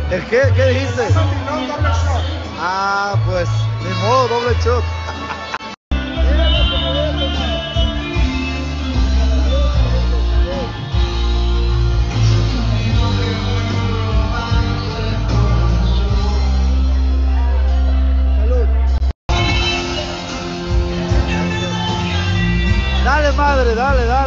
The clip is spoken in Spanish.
¿El qué? ¿Qué dijiste? Doble shot. Ah, pues, ni modo, doble shot. Dale, madre, dale, dale.